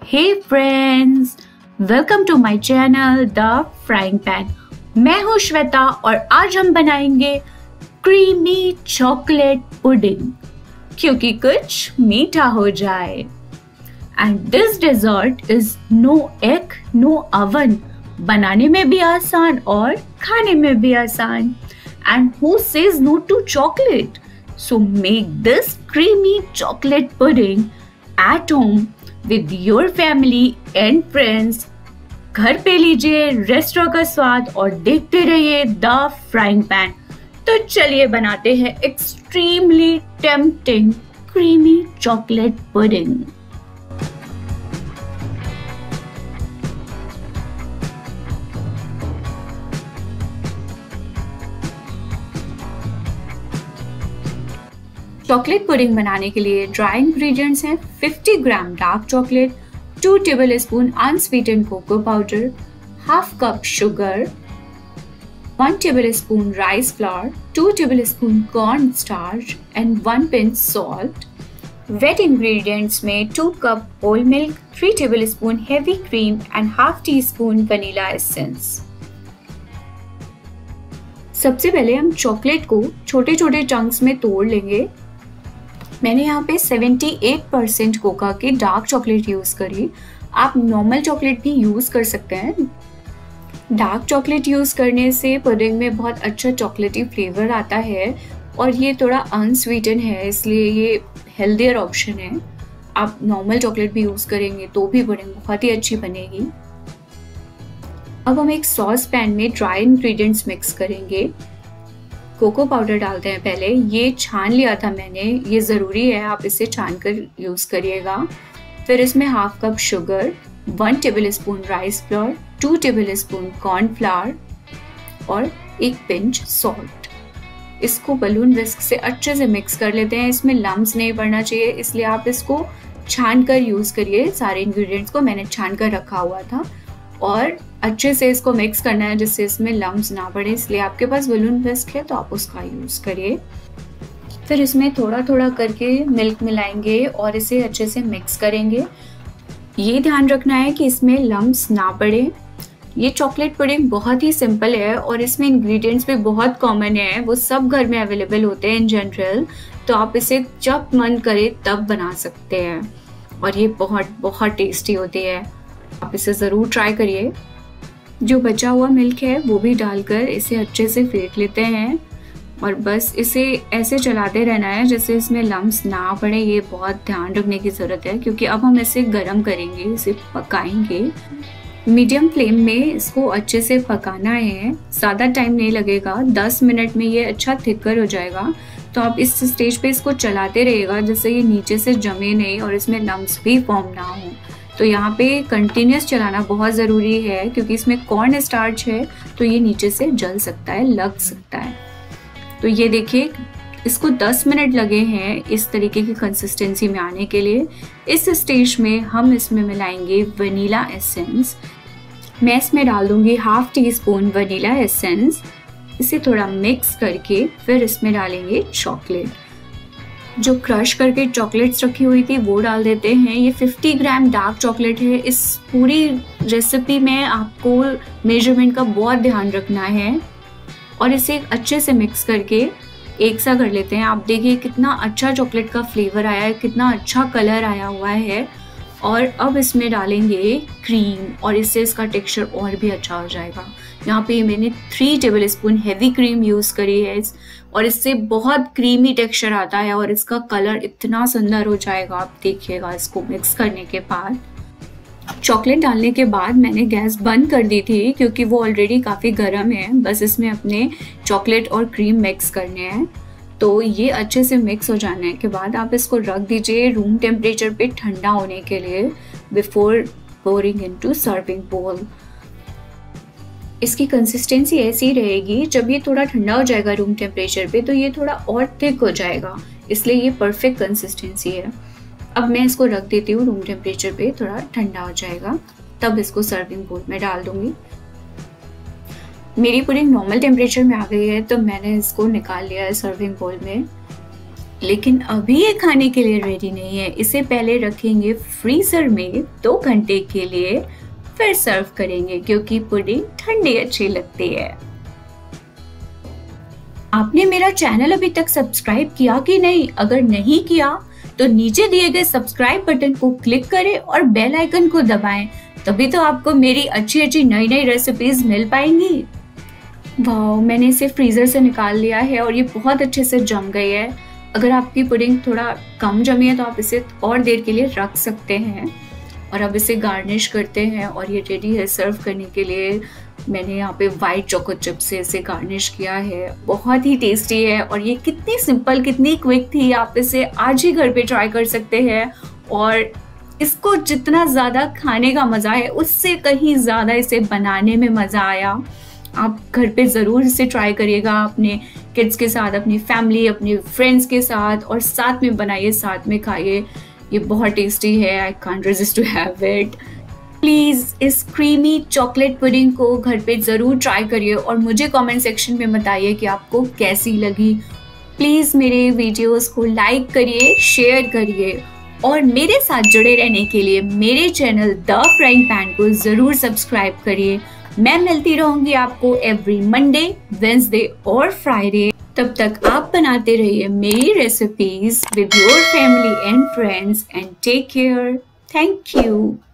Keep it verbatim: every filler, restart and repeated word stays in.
Hey friends, welcome to my channel the frying pan. मैं हूँ श्वेता और आज हम बनाएंगे क्रीमी चॉकलेट पुडिंग, क्योंकि कुछ मीठा हो जाए। And this dessert is no egg no oven, बनाने में भी आसान और खाने में भी आसान। And who says no to chocolate? So make this creamy chocolate pudding at home with your family and friends। घर पे लीजिए रेस्टोरेंट का स्वाद और देखते रहिए द फ्राइंग पैन। तो चलिए बनाते हैं extremely tempting creamy chocolate pudding. Chocolate pudding बनाने के लिए ड्राई इंग्रेडिएंट्स हैं fifty gram dark chocolate, two tablespoon unsweetened cocoa powder, half cup sugar, one tablespoon rice flour, two tablespoon corn starch and one pinch salt. Wet ingredients में two cup whole milk, three tablespoon heavy cream and half teaspoon vanilla essence. सबसे पहले हम chocolate को छोटे छोटे chunks में तोड़ लेंगे। मैंने यहाँ पे अठहत्तर परसेंट कोका की डार्क चॉकलेट यूज़ करी। आप नॉर्मल चॉकलेट भी यूज़ कर सकते हैं। डार्क चॉकलेट यूज़ करने से पुडिंग में बहुत अच्छा चॉकलेटी फ्लेवर आता है और ये थोड़ा अनस्वीटन है, इसलिए ये हेल्दियर ऑप्शन है। आप नॉर्मल चॉकलेट भी यूज़ करेंगे तो भी पुडिंग बहुत ही अच्छी बनेगी। अब हम एक सॉस पैन में ड्राई इंग्रेडिएंट्स मिक्स करेंगे। कोको पाउडर डालते हैं पहले। ये छान लिया था मैंने, ये ज़रूरी है, आप इसे छान कर यूज़ करिएगा। फिर इसमें half cup sugar, one tablespoon rice flour, two tablespoon corn flour और एक पिंच सॉल्ट। इसको बलून विस्क से अच्छे से मिक्स कर लेते हैं। इसमें लम्स नहीं पड़ना चाहिए, इसलिए आप इसको छान कर यूज़ करिए। सारे इंग्रेडिएंट्स को मैंने छान कर रखा हुआ था और अच्छे से इसको मिक्स करना है जिससे इसमें लम्स ना पड़े, इसलिए आपके पास बलून विस्क है तो आप उसका यूज़ करिए। फिर इसमें थोड़ा थोड़ा करके मिल्क मिलाएंगे और इसे अच्छे से मिक्स करेंगे। ये ध्यान रखना है कि इसमें लम्स ना पड़े। ये चॉकलेट पुडिंग बहुत ही सिंपल है और इसमें इंग्रेडिएंट्स भी बहुत कॉमन है, वो सब घर में अवेलेबल होते हैं इन जनरल, तो आप इसे जब मन करे तब बना सकते हैं और ये बहुत बहुत टेस्टी होती है। आप इसे ज़रूर ट्राई करिए। जो बचा हुआ मिल्क है वो भी डालकर इसे अच्छे से फेंट लेते हैं और बस इसे ऐसे चलाते रहना है जैसे इसमें लम्स ना पड़े। ये बहुत ध्यान रखने की ज़रूरत है क्योंकि अब हम इसे गर्म करेंगे, इसे पकाएंगे। मीडियम फ्लेम में इसको अच्छे से पकाना है, ज़्यादा टाइम नहीं लगेगा। दस मिनट में ये अच्छा थिकर हो जाएगा। तो आप इस स्टेज पे इसको चलाते रहिएगा जिससे ये नीचे से जमे नहीं और इसमें लम्स भी फॉर्म ना हो। तो यहाँ पे कंटिन्यूस चलाना बहुत ज़रूरी है क्योंकि इसमें कॉर्न स्टार्च है तो ये नीचे से जल सकता है, लग सकता है। तो ये देखिए, इसको दस मिनट लगे हैं इस तरीके की कंसिस्टेंसी में आने के लिए। इस स्टेज में हम इसमें मिलाएंगे वनीला एसेंस। मैं इसमें डाल दूँगी half teaspoon vanilla essence. इसे थोड़ा मिक्स करके फिर इसमें डालेंगे चॉकलेट। जो क्रश करके चॉकलेट्स रखी हुई थी वो डाल देते हैं। ये फिफ्टी ग्राम डार्क चॉकलेट है। इस पूरी रेसिपी में आपको मेजरमेंट का बहुत ध्यान रखना है और इसे अच्छे से मिक्स करके एक सा कर लेते हैं। आप देखिए कितना अच्छा चॉकलेट का फ्लेवर आया है, कितना अच्छा कलर आया हुआ है। और अब इसमें डालेंगे क्रीम और इससे इसका टेक्सचर और भी अच्छा हो जाएगा। यहाँ पे मैंने three tablespoon heavy cream use करी है और इससे बहुत क्रीमी टेक्सचर आता है और इसका कलर इतना सुंदर हो जाएगा, आप देखिएगा। इसको मिक्स करने के बाद, चॉकलेट डालने के बाद मैंने गैस बंद कर दी थी क्योंकि वो ऑलरेडी काफ़ी गर्म है। बस इसमें अपने चॉकलेट और क्रीम मिक्स करने हैं। तो ये अच्छे से मिक्स हो जाने के बाद आप इसको रख दीजिए रूम टेम्परेचर पे ठंडा होने के लिए बिफोर पोरिंग इनटू सर्विंग बोल। इसकी कंसिस्टेंसी ऐसी रहेगी, जब ये थोड़ा ठंडा हो जाएगा रूम टेम्परेचर पे तो ये थोड़ा और थिक हो जाएगा, इसलिए ये परफेक्ट कंसिस्टेंसी है। अब मैं इसको रख देती हूँ रूम टेम्परेचर पे, थोड़ा ठंडा हो जाएगा तब इसको सर्विंग बोल में डाल दूँगी। मेरी पुडिंग नॉर्मल टेम्परेचर में आ गई है तो मैंने इसको निकाल लिया है सर्विंग बोल में। लेकिन अभी ये खाने के लिए रेडी नहीं है। इसे पहले रखेंगे फ्रीजर में दो घंटे के लिए, फिर सर्व करेंगे क्योंकि पुडिंग ठंडी अच्छी लगती है। आपने मेरा चैनल अभी तक सब्सक्राइब किया कि नहीं? अगर नहीं किया तो नीचे दिए गए सब्सक्राइब बटन को क्लिक करें और बेल आइकन को दबाएं, तभी तो आपको मेरी अच्छी अच्छी नई नई रेसिपीज मिल पाएंगी। वाह, मैंने इसे फ्रीजर से निकाल लिया है और ये बहुत अच्छे से जम गई है। अगर आपकी पुडिंग थोड़ा कम जमी है तो आप इसे और देर के लिए रख सकते हैं। और अब इसे गार्निश करते हैं और ये रेडी है सर्व करने के लिए। मैंने यहाँ पे वाइट चोको चिप से इसे गार्निश किया है। बहुत ही टेस्टी है और ये कितनी सिंपल, कितनी क्विक थी। आप इसे आज ही घर पे ट्राई कर सकते हैं और इसको जितना ज़्यादा खाने का मज़ा है उससे कहीं ज़्यादा इसे बनाने में मज़ा आया। आप घर पे ज़रूर इसे ट्राई करिएगा, अपने किड्स के साथ, अपनी फैमिली, अपने फ्रेंड्स के साथ, और साथ में बनाइए, साथ में खाइए। ये बहुत टेस्टी है। I can't resist to have it. Please इस क्रीमी चॉकलेट पुडिंग को घर पे ज़रूर ट्राई करिए और मुझे कमेंट सेक्शन में बताइए कि आपको कैसी लगी। प्लीज़ मेरे वीडियोस को लाइक करिए, शेयर करिए और मेरे साथ जुड़े रहने के लिए मेरे चैनल द फ्राइंग पैन को ज़रूर सब्सक्राइब करिए। मैं मिलती रहूंगी आपको एवरी मंडे, वेंसडे और फ्राइडे। तब तक आप बनाते रहिए मेरी recipes with your family and friends and take care. Thank you.